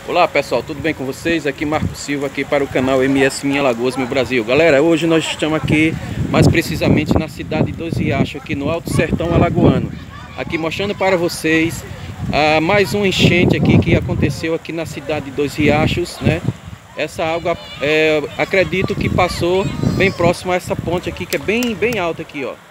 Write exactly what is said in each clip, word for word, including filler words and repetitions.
Olá pessoal, tudo bem com vocês? Aqui Marco Silva aqui para o canal M S Minha Lagoas Meu Brasil. Galera, hoje nós estamos aqui mais precisamente na cidade de Dois Riachos, aqui no Alto Sertão Alagoano. Aqui mostrando para vocês ah, mais uma enchente aqui que aconteceu aqui na cidade de Dois Riachos, né? Essa água, é, acredito que passou bem próximo a essa ponte aqui, que é bem, bem alta aqui, ó.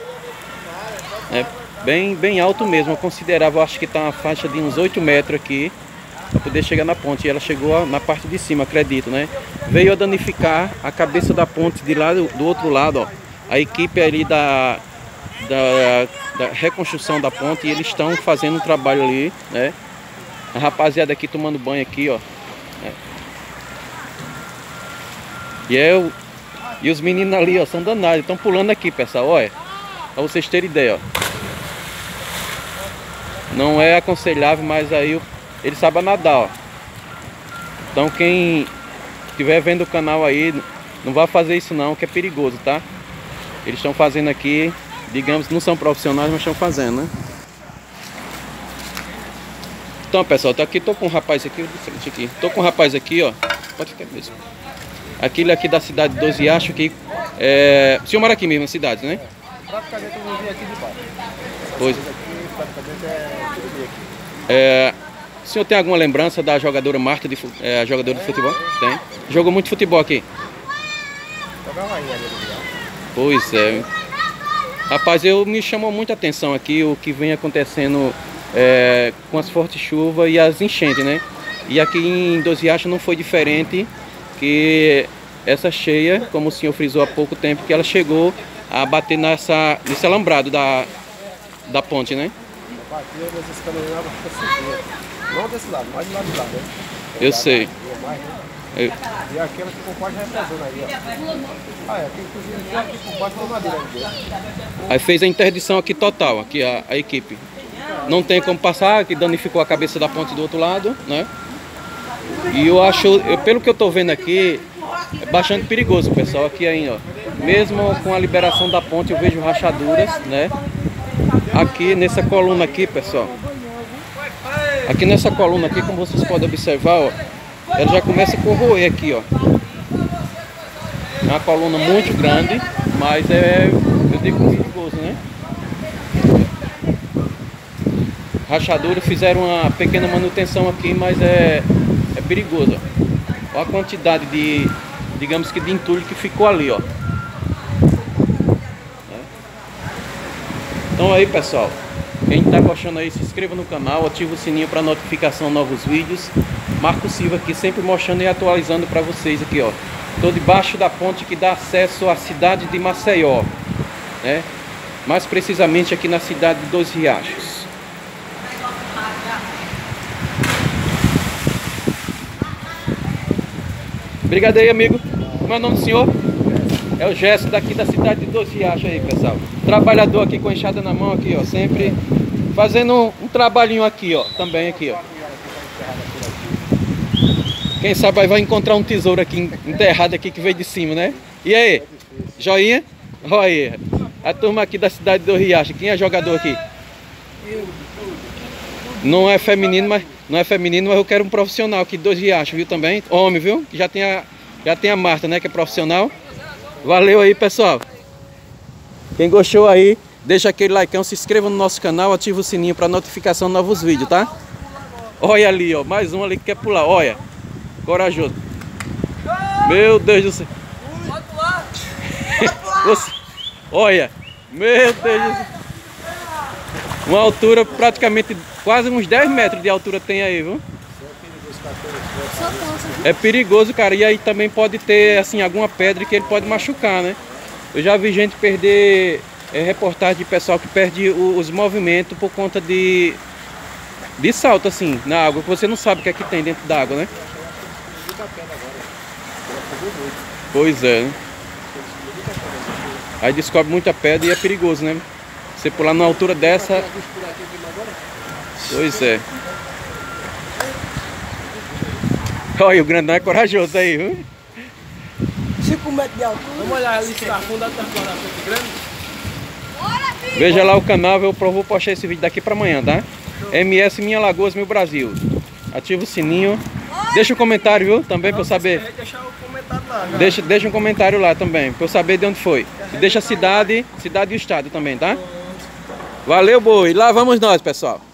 É bem, bem alto mesmo, eu considerava, acho que está uma faixa de uns oito metros aqui, para poder chegar na ponte. E ela chegou na parte de cima, acredito, né? Veio a danificar a cabeça da ponte de lá do outro lado, ó. A equipe ali da, da, da reconstrução da ponte, e eles estão fazendo um trabalho ali, né? A rapaziada aqui tomando banho aqui, ó. É. E, é, e os meninos ali, ó, são danados, estão pulando aqui, pessoal, olha. Para vocês terem ideia, ó. Não é aconselhável, mas aí ele sabe nadar, ó. Então quem estiver vendo o canal aí, não vai fazer isso não, que é perigoso, tá? Eles estão fazendo aqui, digamos, não são profissionais, mas estão fazendo, né? Então pessoal, tô aqui, tô com um rapaz aqui, de frente aqui. Tô com um rapaz aqui, ó. Pode ficar mesmo. Aquele aqui da cidade de Dois Riachos, que é... O senhor mora aqui mesmo na cidade, né? Praticamente eu vivi aqui de baixo. Pois. Aqui, praticamente é tudo aqui. É... O senhor tem alguma lembrança da jogadora Marta, de, é, a jogadora de futebol? Tem. Jogou muito futebol aqui? Jogava aí, ali. Pois é. Rapaz, eu me chamou muita atenção aqui o que vem acontecendo é, com as fortes chuvas e as enchentes, né? E aqui em Dois Riachos não foi diferente, que essa cheia, como o senhor frisou há pouco tempo, que ela chegou a bater nessa, nesse alambrado da, da ponte, né? Batia nesses caminhões para não desse lado, mas do lado de lá, né? Eu sei. Mais, né? Eu... E aquela que ficou quase represando aí, ó. Ah, é, aqui inclusive aqui por baixo tem madeira aí. Aí fez a interdição aqui total, aqui a, a equipe. Não tem como passar, que danificou a cabeça da ponte do outro lado, né? E eu acho, eu, pelo que eu tô vendo aqui, é bastante perigoso, pessoal, aqui ainda, ó. Mesmo com a liberação da ponte, eu vejo rachaduras, né? Aqui nessa coluna aqui, pessoal. Aqui nessa coluna aqui, como vocês podem observar, ó, ela já começa a corroer aqui, ó. É uma coluna muito grande, mas é, eu digo, perigoso, né? Rachadura, fizeram uma pequena manutenção aqui, mas é, é perigoso, ó. Olha a quantidade de, digamos que de entulho que ficou ali, ó. Então aí, pessoal, quem está gostando aí, se inscreva no canal, ativa o sininho para notificação de novos vídeos. Marco Silva aqui, sempre mostrando e atualizando para vocês aqui, ó. Estou debaixo da ponte que dá acesso à cidade de Maceió, né? Mais precisamente aqui na cidade de Dois Riachos. Obrigado aí, amigo. Como é o nome do senhor? É o Gesso daqui da cidade de Dois Riachos aí, pessoal. Trabalhador aqui com enxada na mão aqui, ó, sempre fazendo um, um trabalhinho aqui, ó, também aqui, ó. Quem sabe aí vai encontrar um tesouro aqui enterrado aqui que veio de cima, né? E aí? Joinha? Olha aí. A turma aqui da cidade de Dois Riachos. Quem é jogador aqui? Não é feminino, mas não é feminino, mas eu quero um profissional aqui de Dois Riachos, viu também? Homem, viu? Já tem a já tem a Marta, né, que é profissional. Valeu aí, pessoal. Quem gostou aí, deixa aquele like, se inscreva no nosso canal, ativa o sininho para notificação de novos vídeos, tá? Olha ali, ó, mais um ali que quer pular, olha. Corajoso. Meu Deus do céu. Pode pular. Você... Olha, meu Deus do céu. Uma altura praticamente, quase uns dez metros de altura tem aí, viu? É perigoso, cara, e aí também pode ter, assim, alguma pedra que ele pode machucar, né? Eu já vi gente perder, é, reportagem de pessoal que perde o, os movimentos por conta de, de salto, assim, na água, que você não sabe o que é que tem dentro da água, né? Pois é, né? Aí descobre muita pedra e é perigoso, né? Você pular numa altura dessa... Pois é. Olha, o grandão é corajoso aí, viu? cinco metros de altura. Vamos olhar ali se está afundado, está afundado grande. Veja lá o canal, eu vou postar esse vídeo daqui pra amanhã, tá? M S Minha Lagoas Meu Brasil. Ativa o sininho Deixa um comentário, viu? Também para eu saber. Deixar o comentário lá. Já. Deixa, deixa um comentário lá também, para eu saber de onde foi. E deixa a cidade, cidade e o estado também, tá? Valeu, boi. Lá vamos nós, pessoal.